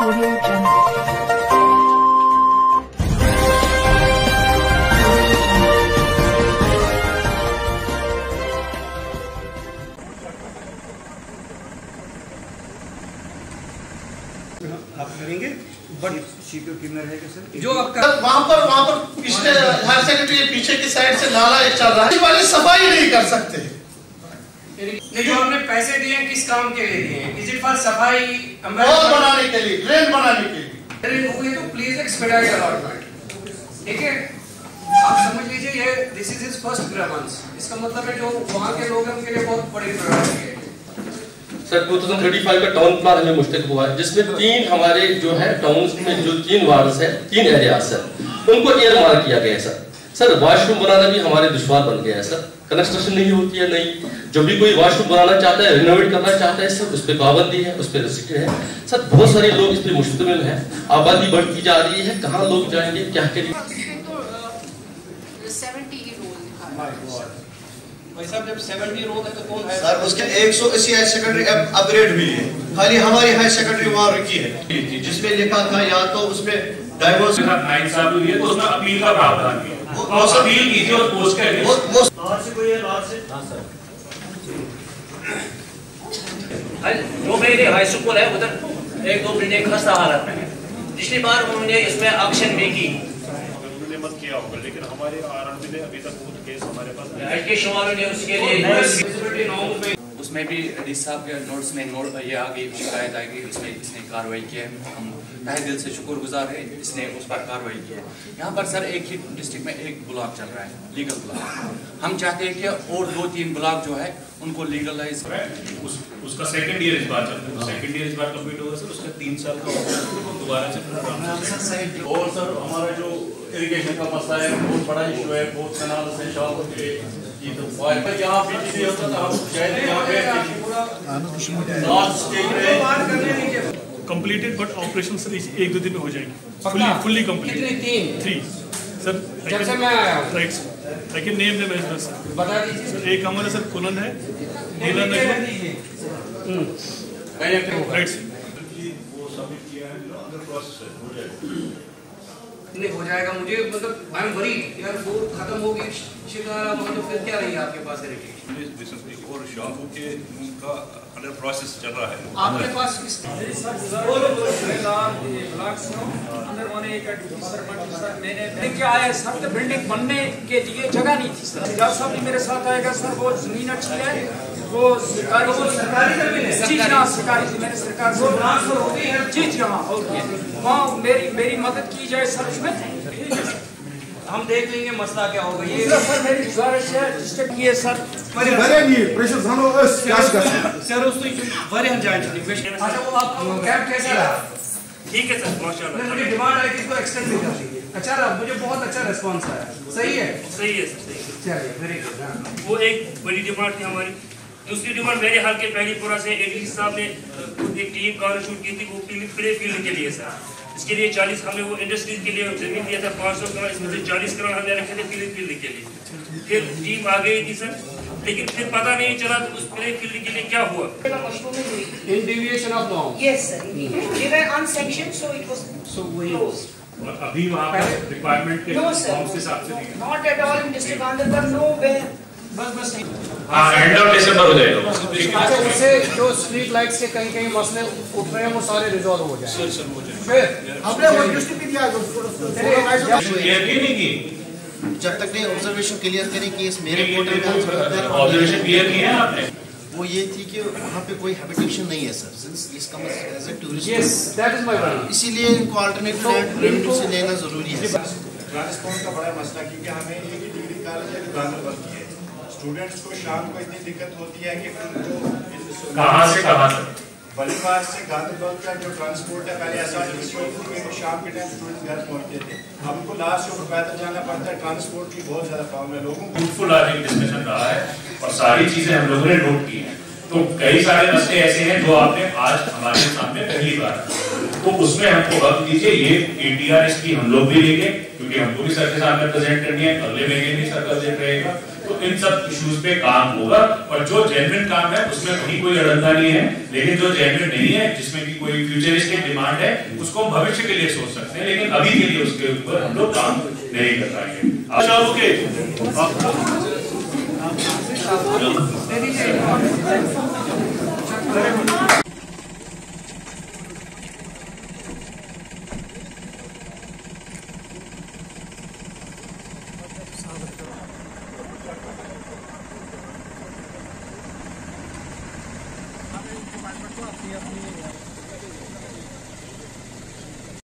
Audio Jungle. आप करेंगे but CPO team में रहेगा सर जो आपका वहाँ पर पिछले हायर सेकेंडरी पीछे की साइड से नाला एक चल रहा है, वाले सफाई नहीं कर सकते। नहीं, जो आपने पैसे दिए हैं किस काम के लिए दिए हैं? इज इट फॉर सफाई बनाने के लिए, ड्रेन बनाने के लिए? हुई तो प्लीज एक्सपेडाइट अलॉटमेंट। ठीक है, आप समझ लीजिए ये this is his first grammars. इसका मतलब है जो वहाँ के लोग हैं उनके लिए बहुत बड़ी प्रायोरिटी है। सर 2035 का टाउन प्लान हमें मुश्तक हुआ है, जिसमें 3 हमारे जो है टाउन में जो 3 वार्ड्स है, 3 एरियाज है, उनको एयर मार्क किया गया है सर। सर वॉशरूम बनाना भी हमारे दुश्वार बन गया है सर, कंस्ट्रक्शन नहीं होती है। नहीं, जो भी कोई वॉशरूम बनाना चाहता है, रिनोवेट करना चाहता है सर, उस पर पाबंदी है, उस पर रिस्ट्रिक्टेड है सर। बहुत सारे लोग इस पर मुश्तमिल है, आबादी बढ़ती जा रही है, कहाँ लोग जाएंगे, क्या करेंगे? जब 70 रोड है तो कौन है सर? उसके 180 हायर सेकेंडरी अपग्रेड हुई है, खाली हमारी हायर सेकेंडरी वहाँ रुकी है, जिसमें लिखा था या तो उसमें डाइवर्स नाइंसाफी हुई है तो उसमें अपील का प्रावधान भी है। और अपील कीजिए और पोस्ट करिए। बाहर से कोई है, बाहर से? हां सर, जो मेरे हाई स्कूल है उधर 1-2 बिल्डिंग खस्ता हालत में है। पिछली बार उन्होंने इसमें ऑक्शन भी की, मत किया होगा, लेकिन हमारे आरएनबी ने अभी तक बहुत केस हमारे पास एजुकेशन वालों ने उसके लिए उसमें भी डी साहब के नोट्स में ये आ गई, शिकायत आ गई, उसमें इसने कार्रवाई की है। हम तहे दिल से शुक्रगुजार है, इसने उस पर कार्रवाई की है। यहाँ पर सर एक ही डिस्ट्रिक्ट में एक ब्लॉक चल रहा है, लीगल ब्लॉक। हम चाहते हैं कि और 2-3 ब्लॉक जो है उनको लीगलाइज उसका सेकंड ईयर इस बार चल रहा है। सेकंड ईयर इस बार कंप्लीट होगा सर, उसका 3 साल का दोबारा से। और सर हमारा जो इरिगेशन का मसला है बहुत बड़ा इशू है, बहुत कनाल से शाल के यहाँ बीटीसी होता था, हम शायद यहाँ पे लास्ट स्टेज में कंप्लीटेड बट ऑपरेशन सर 1-2 दिन में हो जाएगी, फुल्ली कंप्लीट। 3 सर जब से मैं आया right sir, I can name them as well sir. बता दीजिए सर, एक हमारा सर कुलन है, नीला नगर राइट सर, वो सबमिट किया है, अंडर प्रोसेस हो जाएगा। नहीं हो जाएगा, मुझे मतलब आई एम वरीड यार, वो खत्म हो गई शिकायत, तो फिर क्या रही आपके पास इरिगेशन और शाहू के उनका अंडर प्रोसेस चल रहा है। आपके पास बिल्डिंग बनने के लिए जगह नहीं थी सर। जब साहब भी मेरे साथ आएगा सर, वो जमीन अच्छी है, वो सरकारी जी हाँ सरकारी, मैंने सरकार से ट्रांसफर हो गई है जी जी हाँ, वहाँ मेरी मदद की जाए सर उसमें। हम देख लेंगे मसला क्या होगा। ये सर मेरी गुजारिश है डिस्ट्रिक्ट की है सर, सर उसको वारियां जांच रिक्वेस्ट। अच्छा वो आप कैंप कैसा रहा? ठीक है सर, माशाल्लाह। मुझे डिमांड आई कि इसको एक्सटेंड भी कर दीजिए। अच्छा रहा, मुझे बहुत अच्छा रिस्पांस आया। सही है, सही है सर, सही है। चलिए वेरी गुड। वो एक बड़ी डिमांड थी हमारी। दूसरी डिमांड मेरे हाल के पहलीपुरा से एडीसी साहब ने एक टीम कॉन्स्टिट्यूट की थी, वो प्ले फील्ड के लिए सर। इसके लिए 40 हमने वो इंडस्ट्रीज के लिए जमीन दिया था 500 करोड़, इसमें से 40 करोड़ हमने रखे थे प्ले फील्ड के लिए। फिर टीम आ गई थी सर, लेकिन फिर पता नहीं चला तो उस प्ले फील्ड के लिए क्या हुआ। In deviation of norm. Yes sir, we were unsanctioned so it was so we अभी वहाँ पे रिक्वायरमेंट के फॉर्म्स के हिसाब से नहीं, not at all in district Gandhinagar, nowhere. बस हाँ, एंड ऑफ दिसंबर हो जाएगा। अच्छा, उससे जो स्ट्रीट लाइट्स के कहीं मसले उठ रहे हैं वो सारे रिजॉल्व हो जाएंगे। सर हो जाएगा। फिर हमने वो डिस्ट्रिक्ट भी दिया जब तक नहीं ऑब्जर्वेशन क्लियर करें कि इस मेरे पोर्टल में ऑब्जर्वेशन क्लियर किए हैं आपने? वो ये थी कि वहाँ पे कोई हैबिटेशन नहीं है सर, सिंस इसका as a tourist. Yes that is my worry. इसीलिए इनको अल्टरनेट लैंड से लेना जरूरी है। ट्रांसपोर्ट का बड़ा मसला, क्योंकि हमें एक ही डिग्री कॉलेज है गांधीनगर की है, स्टूडेंट्स को शाम को इतनी दिक्कत होती है कि उनको कहाँ से कहाँ तक बलीवास से गांधीनगर का जो ट्रांसपोर्ट है, पहले ऐसा तो शाम के टाइम स्टूडेंट घर पहुँचते थे, अब उनको लास्ट ऊपर पैदल जाना पड़ता है। ट्रांसपोर्ट की बहुत ज़्यादा प्रॉब्लम है लोगों को। फ्रूटफुल आज एक डिस्कशन रहा है और सारी चीजें हम लोगों ने नोट की हैं। तो कई सारे मसले ऐसे हैं जो आपने आज हमारे सामने पहली बार तो उसमें हमको वक्त दीजिए, ये ATR की हम लोग भी लेंगे क्योंकि हमको भी सर के सामने प्रेजेंट करनी है, अगले महीने भी सर का बजट रहेगा, तो इन सब इश्यूज पे काम होगा। और जो जेन्युइन काम है उसमें कहीं कोई अड़ंगा नहीं है, लेकिन जो जेन्युइन नहीं है, जिसमें की कोई फ्यूचरिस्टिक डिमांड है, उसको हम भविष्य के लिए सोच सकते हैं, लेकिन अभी के लिए उसके ऊपर हम लोग काम नहीं कर पाएंगे। डिपार्टमेंट को अपनी